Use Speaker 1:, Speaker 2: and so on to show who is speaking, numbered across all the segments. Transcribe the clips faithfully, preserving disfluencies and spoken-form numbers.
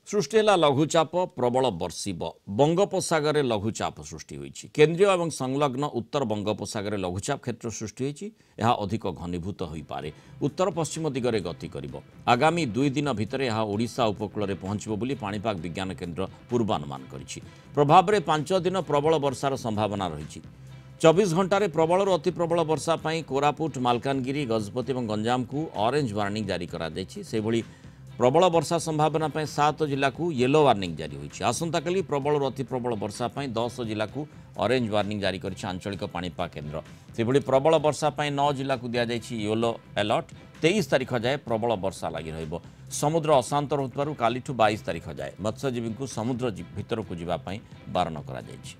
Speaker 1: सृष्टि है लघुचाप प्रबल बर्षिब बंगोपसागर लघुचाप सृष्टि होईछि। केंद्रीय और संलग्न उत्तर बंगोपसागर लघुचाप क्षेत्र सृष्टि होईछि। यह अधिक घनीभूत हो पारे उत्तर पश्चिम दिगरे गति करिब। आगामी दुई दिन भितर यह ओडिशा उपकूल में पहुंचब बोली पाणीपाग विज्ञान केन्द्र पूर्वानुमान करिछि। प्रभाव में पांच दिन प्रबल वर्षार संभावना रही। चौबीस घंटे प्रबल अति प्रबल वर्षा पर कोरापुट मालकानगिरी गजपति और गंजाम को ऑरेंज वार्निंग जारी करा दैछि। से भली प्रबल वर्षा संभावना पर सात जिला को येलो वार्निंग जारी होईछि। आसंता काली प्रबल अति प्रबल वर्षा पर दस जिला को ऑरेंज वार्निंग जारी करिछि आंचलिक पाणीपाग केन्द्र। से भली प्रबल वर्षा पर नौ जिला को दिया जाइछि येलो अलर्ट। तेईस तारीख जाए प्रबल वर्षा लगी रहिबो। समुद्र अशांत रहुतबारु कालीठु बाईस तारीख जाए मत्स्यजीवी को समुद्र भितर को जिबा पई बारण करा जाइछि।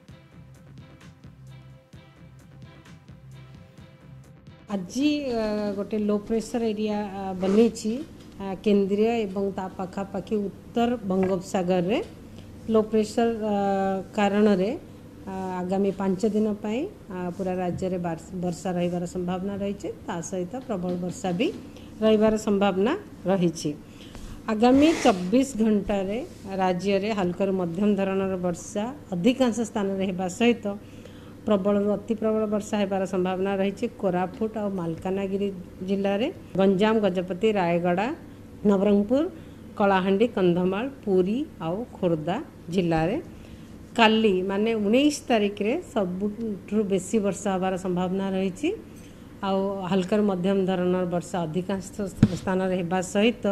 Speaker 2: आज गोटे लो प्रेशर एरिया बनी केंद्रीय एवं ता पाखापाखि उत्तर बंगोपसागर रे लो प्रेशर कारण रे आगामी पांच दिन पाई पूरा राज्य रे वर्षा रहिबार संभावना रही है। ता सहित प्रबल वर्षा भी रहिबार संभावना रही। आगामी चौबीस घंटा रे राज्य रे हल्का मध्यम धरणर वर्षा अधिकांश स्थान रे हेबा सहित प्रबल अति प्रबल वर्षा होबार संभावना रही। कोरापुट और मालकानगिरी जिले में गंजाम गजपति रायगड़ा नवरंगपुर कलाहांडी कंधमाल पुरी और खोर्धा जिले में काली माने उन्नीस तारीख रे सबुठु बेसी वर्षा होबार संभावना रही। आउ हल्का मध्यम धरणर वर्षा अधिकांश स्थान होगा सहित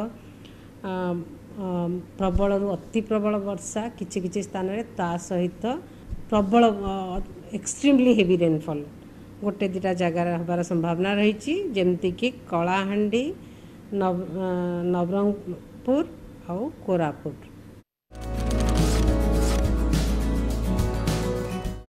Speaker 2: प्रबल अति प्रबल वर्षा किछि किछि स्थान रे ता सहित प्रबल एक्सट्रीमली हेवी रेनफॉल गोटे दुटा जगार हबार संभावना रही। जमती कि कलाहांडी नव नवरंगपुर और कोरापुट।